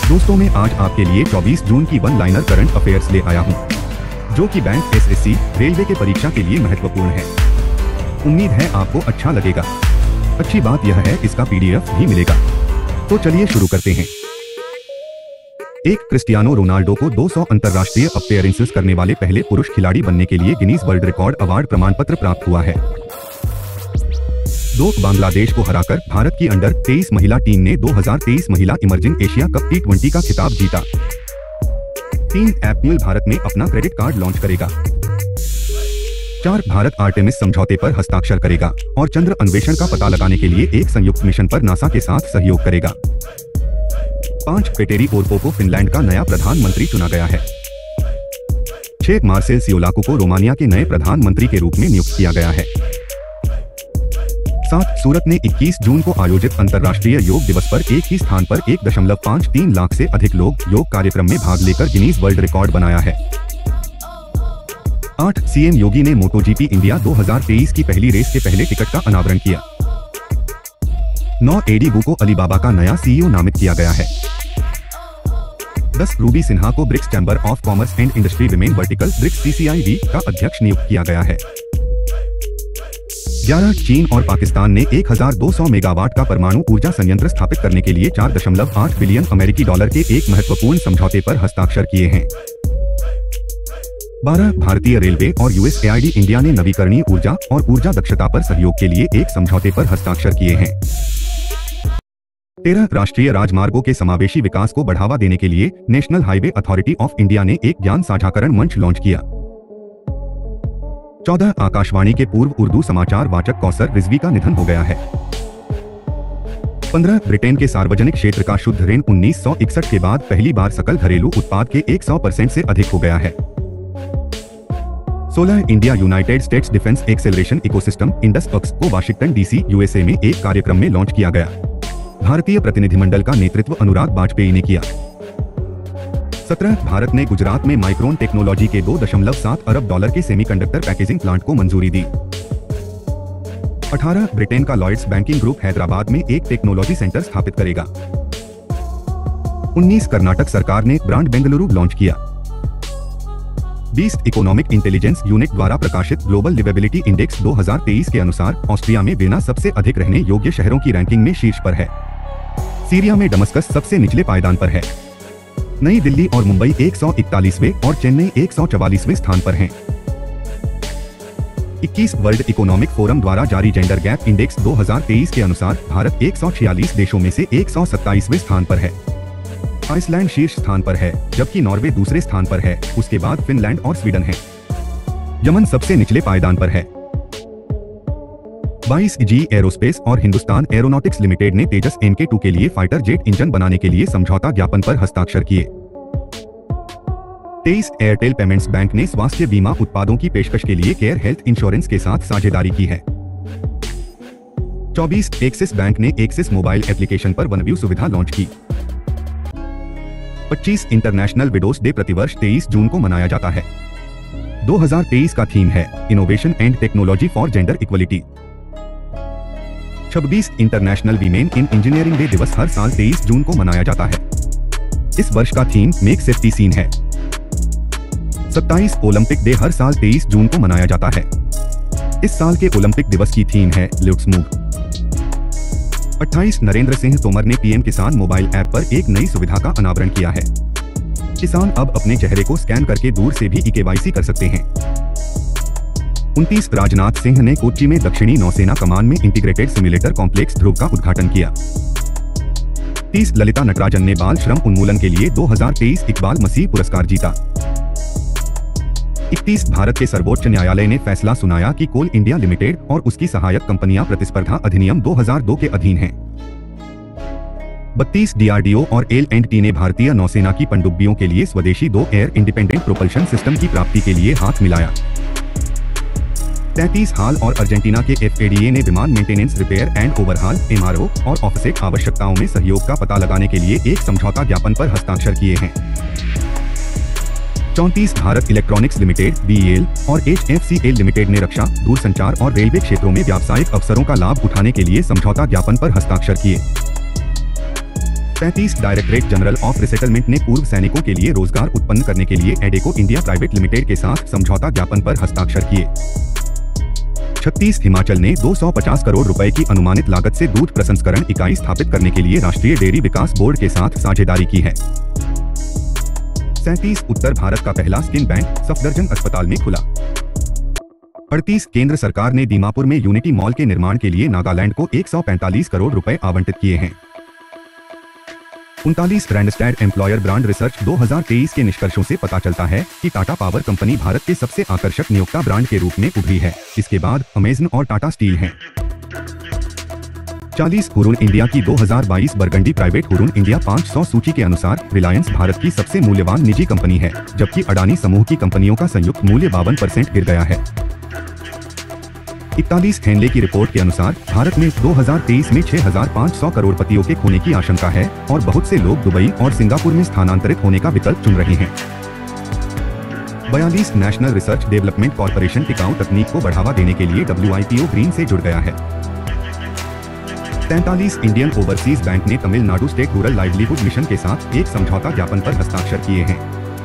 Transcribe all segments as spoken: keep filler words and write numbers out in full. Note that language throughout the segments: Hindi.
दोस्तों मैं आज आपके लिए चौबीस जून की वन लाइनर करंट अफेयर्स ले आया हूँ, जो कि बैंक, एसएससी, रेलवे के परीक्षा के लिए महत्वपूर्ण है। उम्मीद है आपको अच्छा लगेगा। अच्छी बात यह है इसका पीडीएफ भी मिलेगा। तो चलिए शुरू करते हैं। एक क्रिस्टियानो रोनाल्डो को दो सौ अंतर्राष्ट्रीय अपीयरेंसेस करने वाले पहले पुरुष खिलाड़ी बनने के लिए गिनीज वर्ल्ड रिकॉर्ड अवार्ड प्रमाण पत्र प्राप्त हुआ है। दो बांग्लादेश को हराकर भारत की अंडर तेईस महिला टीम ने दो हज़ार तेईस महिला emerging Asia cup T twenty का खिताब जीता। तीन एप्रिल भारत में अपना क्रेडिट कार्ड लॉन्च करेगा। चार भारत आर्टेमिस समझौते पर हस्ताक्षर करेगा और चंद्र अन्वेषण का पता लगाने के लिए एक संयुक्त मिशन पर नासा के साथ सहयोग करेगा। पांच पेटेरी ओर्पो को फिनलैंड का नया प्रधानमंत्री चुना गया है। छह मार्सेल सियोलाकू को रोमानिया के नए प्रधानमंत्री के रूप में नियुक्त किया गया है। सात सूरत ने इक्कीस जून को आयोजित अंतर्राष्ट्रीय योग दिवस पर एक ही स्थान पर एक दशमलव पाँच तीन लाख से अधिक लोग योग कार्यक्रम में भाग लेकर गिनीज वर्ल्ड रिकॉर्ड बनाया है। आठ सीएम योगी ने मोटोजीपी इंडिया दो हज़ार तेईस की पहली रेस के पहले टिकट का अनावरण किया। नौ एडी बू को अलीबाबा का नया सीईओ नामित किया गया है। दस रूबी सिन्हा को BRICS chamber of commerce and industry women vertical BRICS CCID का अध्यक्ष नियुक्त किया गया है। ग्यारह चीन और पाकिस्तान ने एक हज़ार दो सौ मेगावाट का परमाणु ऊर्जा संयंत्र स्थापित करने के लिए चार दशमलव आठ बिलियन अमेरिकी डॉलर के एक महत्वपूर्ण समझौते पर हस्ताक्षर किए हैं। बारह भारतीय रेलवे और यूएसएआईडी इंडिया ने नवीकरणीय ऊर्जा और ऊर्जा दक्षता पर सहयोग के लिए एक समझौते पर हस्ताक्षर किए हैं। तेरह राष्ट्रीय राजमार्गों के समावेशी विकास को बढ़ावा देने के लिए national highway authority of India ने एक ज्ञान साझाकरण मंच लॉन्च किया। चौदह आकाशवाणी के पूर्व उर्दू समाचार वाचक कौसर रिजवी का निधन हो गया है। पंद्रह ब्रिटेन के सार्वजनिक क्षेत्र का शुद्ध ऋण उन्नीस सौ इकसठ के बाद पहली बार सकल घरेलू उत्पाद के सौ परसेंट से अधिक हो गया है। सोलह India United States defence acceleration ecosystem इंडस-पक्स को वाशिंगटन डीसी यूएसए में एक कार्यक्रम में लॉन्च किया गया। भारतीय प्रतिनिधिमंडल का नेतृत्व अनुराग वाजपेयी ने किया। सत्रह भारत ने गुजरात में माइक्रोन टेक्नोलॉजी के दो दशमलव सात अरब डॉलर के सेमीकंडक्टर पैकेजिंग प्लांट को मंजूरी दी। अठारह ब्रिटेन का लॉयड्स बैंकिंग ग्रुप हैदराबाद में एक टेक्नोलॉजी सेंटर स्थापित करेगा। उन्नीस कर्नाटक सरकार ने ब्रांड बेंगलुरु लॉन्च किया। बीस इकोनॉमिक इंटेलिजेंस यूनिट द्वारा प्रकाशित ग्लोबल लिवेबिलिटी इंडेक्स दो हज़ार तेईस के अनुसार ऑस्ट्रिया में वेना सबसे अधिक रहने योग्य शहरों की रैंकिंग में शीर्ष पर है। सीरिया में दमस्कस सबसे निचले पायदान पर है। नई दिल्ली और मुंबई एक सौ इकतालीसवें और चेन्नई एक सौ चवालीसवें स्थान पर हैं। इक्कीस वर्ल्ड इकोनॉमिक फोरम द्वारा जारी जेंडर गैप इंडेक्स दो हज़ार तेईस के अनुसार भारत एक सौ छियालीस देशों में से एक सौ सत्ताईसवें स्थान पर है। आइसलैंड शीर्ष स्थान पर है, जबकि नॉर्वे दूसरे स्थान पर है। उसके बाद फिनलैंड और स्वीडन है। यमन सबसे निचले पायदान पर है। बाईस जी एरोस्पेस और हिंदुस्तान एरोनॉटिक्स लिमिटेड ने तेजस एन के टू के लिए फाइटर जेट इंजन बनाने के लिए समझौता ज्ञापन पर हस्ताक्षर किए। तेईस एयरटेल पेमेंट्स बैंक ने स्वास्थ्य बीमा उत्पादों की पेशकश के लिए केयर हेल्थ इंश्योरेंस के साथ साझेदारी की है। चौबीस एक्सिस बैंक ने एक्सिस मोबाइल एप्लीकेशन पर वन व्यू सुविधा लॉन्च की। पच्चीस इंटरनेशनल विडोज डे प्रतिवर्ष तेईस जून को मनाया जाता है। दो हज़ार तेईस का थीम है innovation and technology for gender equality. छब्बीस international women in engineering day दिवस हर साल तेईस जून को मनाया जाता है। इस वर्ष का थीम मेक सेफ्टी सीन है। सत्ताईस ओलंपिक डे हर साल तेईस जून को मनाया जाता है। इस साल के ओलंपिक दिवस की थीम है लेट्स मूव। अट्ठाईस नरेंद्र सिंह तोमर ने पीएम किसान मोबाइल ऐप पर एक नई सुविधा का अनावरण किया है। किसान अब अपने चेहरे को स्कैन करके दूर से भी ई केवाईसी कर सकते हैं। उनतीस राजनाथ सिंह ने कोच्चि में दक्षिणी नौसेना कमान में इंटीग्रेटेड सिम्युलेटर कॉम्प्लेक्स ध्रुव का उद्घाटन किया। तीस ललिता नटराजन ने बाल श्रम उन्मूलन के लिए दो हज़ार तेईस इकबाल मसीह पुरस्कार जीता। इकतीस भारत के सर्वोच्च न्यायालय ने फैसला सुनाया कि कोल इंडिया लिमिटेड और उसकी सहायक कंपनियां प्रतिस्पर्धा अधिनियम दो हज़ार दो के अधीन हैं। बत्तीस डीआरडीओ और एल एंड टी ने भारतीय नौसेना की पनडुब्बियों के लिए स्वदेशी दो एयर इंडिपेंडेंट प्रोपल्शन सिस्टम की प्राप्ति के लिए हाथ मिलाया। तैंतीस हाल और अर्जेंटीना के एफएडीए ने विमान maintenance, repair and overhaul, MRO और ऑफसेट आवश्यकताओं में सहयोग का पता लगाने के लिए एक समझौता ज्ञापन पर हस्ताक्षर किए हैं। चौंतीस भारत इलेक्ट्रॉनिक्स लिमिटेड बीईएल और एचएफसीएल लिमिटेड ने रक्षा, दूरसंचार और रेलवे क्षेत्रों में व्यावसायिक अवसरों का लाभ उठाने के लिए समझौता ज्ञापन पर हस्ताक्षर किए। पैंतीस डायरेक्टरेट जनरल ऑफ रिसेटलमेंट ने पूर्व सैनिकों के लिए रोजगार उत्पन्न करने के लिए एडेको इंडिया प्राइवेट लिमिटेड के साथ समझौता ज्ञापन पर हस्ताक्षर किए। छत्तीस हिमाचल ने दो सौ पचास करोड़ रुपए की अनुमानित लागत से दूध प्रसंस्करण इकाई स्थापित करने के लिए राष्ट्रीय डेयरी विकास बोर्ड के साथ साझेदारी की है। सैंतीस उत्तर भारत का पहला स्किन बैंक सफदरजंग अस्पताल में खुला। अड़तीस केंद्र सरकार ने दीमापुर में यूनिटी मॉल के निर्माण के लिए नागालैंड को एक सौ पैंतालीस करोड़ रुपए आवंटित किए हैं। उनतालीस रैंडस्टैड एम्प्लॉयर ब्रांड रिसर्च दो हज़ार तेईस के निष्कर्षों से पता चलता है कि टाटा पावर कंपनी भारत के सबसे आकर्षक नियोक्ता ब्रांड के रूप में उभरी है। इसके बाद अमेजन और टाटा स्टील हैं। चालीस हुरुन इंडिया की दो हज़ार बाईस बरगंडी प्राइवेट हुरुन इंडिया पाँच सौ सूची के अनुसार रिलायंस भारत की सबसे मूल्यवान निजी कंपनी है, जबकि अडानी समूह की कंपनियों का संयुक्त मूल्य बावन परसेंट गिर गया है। इकतालीस हेनले की रिपोर्ट के अनुसार भारत में दो हज़ार तेईस में छह हज़ार पाँच सौ करोड़पतियों के खोने की आशंका है और बहुत से लोग दुबई और सिंगापुर में स्थानांतरित होने का विकल्प चुन रहे हैं। बयालीस नेशनल रिसर्च डेवलपमेंट कॉर्पोरेशन टिकाऊ तकनीक को बढ़ावा देने के लिए W I P O green से जुड़ गया है। तैंतालीस इंडियन ओवरसीज बैंक ने Tamil Nadu state rural livelihood mission के साथ एक समझौता ज्ञापन पर हस्ताक्षर किए हैं।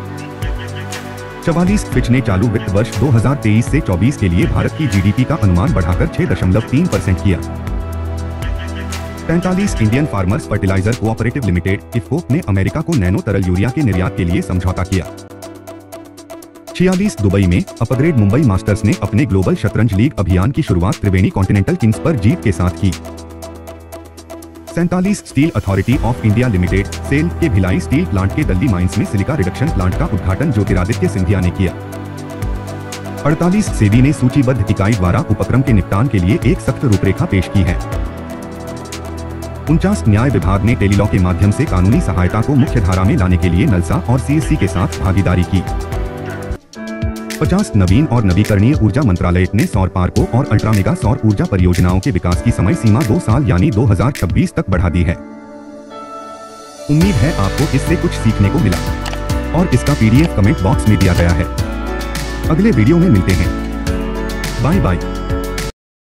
चवालीस फिच ने चालू वित्त वर्ष दो हज़ार तेईस से चौबीस के लिए भारत की जी डी पी का अनुमान बढ़ाकर छह दशमलव तीन परसेंट किया। पैंतालीस Indian farmers fertiliser cooperative limited IFFCO ने अमेरिका को नैनो तरल यूरिया के निर्यात के लिए समझौता किया। छियालीस दुबई में अपग्रेड मुंबई मास्टर्स ने अपने ग्लोबल शतरंज लीग अभियान की शुरुआत त्रिवेणी कॉन्टिनेंटल किंग्स पर जीत के साथ की। सैंतालीस steel authority of India limited SAIL के भिलाई स्टील प्लांट के दल्ली माइंस में सिलिका रिडक्शन प्लांट का उद्घाटन ज्योतिरादित्य सिंधिया ने किया। अड़तालीस सेबी ने सूचीबद्ध इकाई द्वारा उपक्रम के निपटान के लिए एक सख्त रूपरेखा पेश की है। उनचास न्याय विभाग ने टेलीलॉ के माध्यम से कानूनी सहायता को मुख्य धारा में लाने के लिए नलसा और सी एस सी के साथ भागीदारी की। पचास नवीन और नवीकरणीय ऊर्जा मंत्रालय ने सौर पार्कों और अल्ट्रा मेगा सौर ऊर्जा परियोजनाओं के विकास की समय सीमा दो साल यानी दो हज़ार छब्बीस तक बढ़ा दी है। उम्मीद है आपको इससे कुछ सीखने को मिला और इसका P D F comment box में दिया गया है। अगले वीडियो में मिलते हैं। Bye bye.